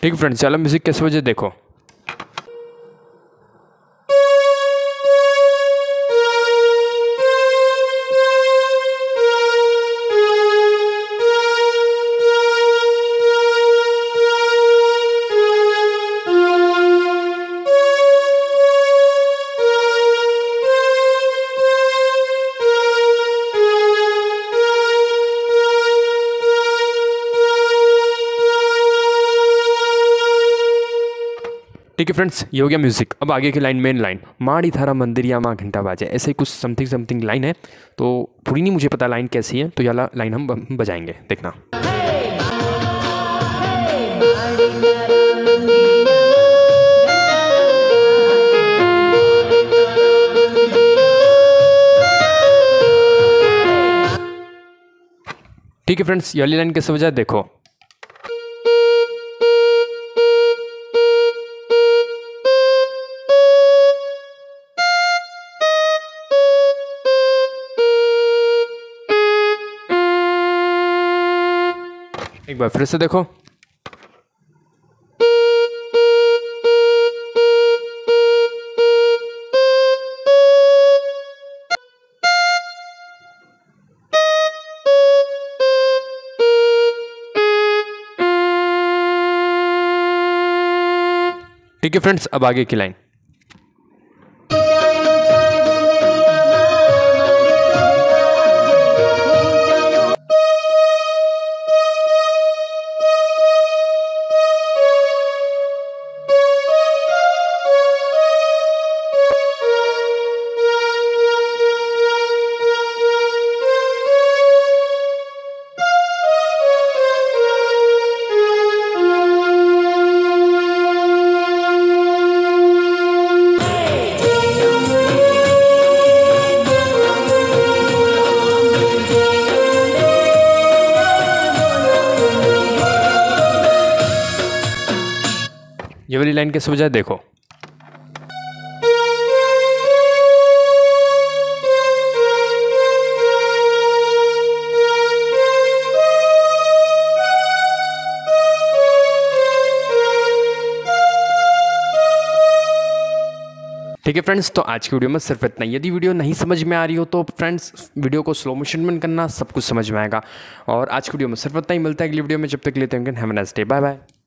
ठीक है फ्रेंड्स, चलो म्यूजिक कैसे बजे देखो। ठीक है फ्रेंड्स, ये हो गया म्यूजिक। अब आगे की लाइन, मेन लाइन, माड़ी थारा मंदिर या माँ घंटा बाजे, ऐसे ही कुछ समथिंग समथिंग लाइन है। तो थोड़ी नहीं मुझे पता लाइन कैसी है, तो ये लाइन हम बजाएंगे, देखना। ठीक है फ्रेंड्स, ये वाली लाइन कैसे बजाए देखो। एक बार फिर से देखो। ठीक है फ्रेंड्स, अब आगे की लाइन। ये वाली लाइन कैसे बजाए देखो। ठीक है फ्रेंड्स, तो आज की वीडियो में सिर्फ इतना। यदि वीडियो नहीं समझ में आ रही हो तो फ्रेंड्स वीडियो को स्लो मोशन में करना, सब कुछ समझ में आएगा। और आज की वीडियो में सिर्फ इतना ही, मिलता है अगली वीडियो में, जब तक लेते हैं have a nice day, bye bye.